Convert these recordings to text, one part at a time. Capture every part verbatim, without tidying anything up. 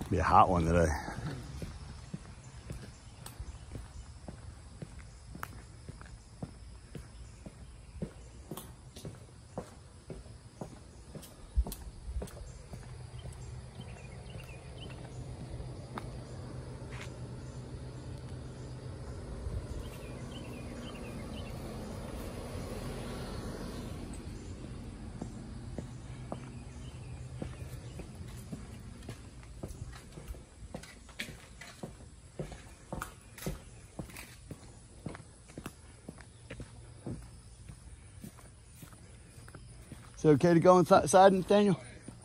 Be a hot one today. Is it okay to go inside, Nathaniel?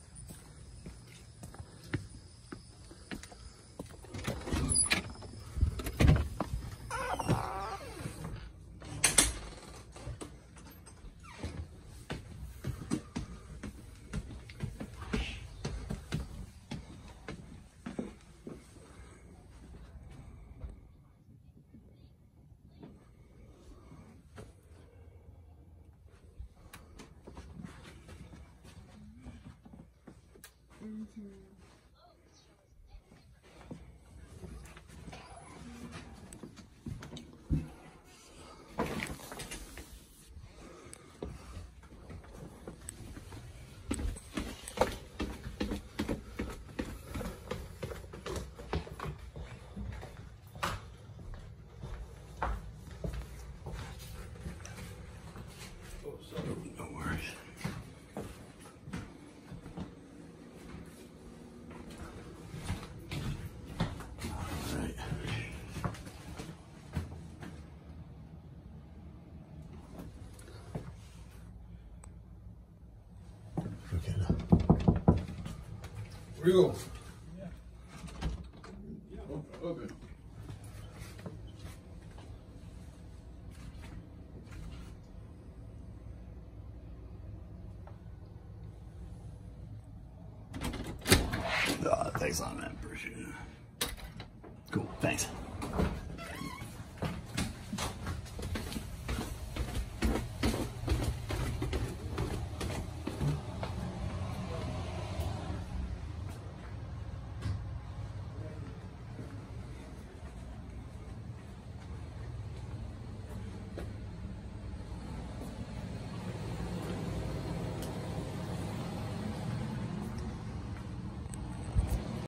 Mm-hmm. No worries. Okay, now. Where you go? Yeah. Oh, okay. Oh, thanks on that. Appreciate it. Cool. Thanks.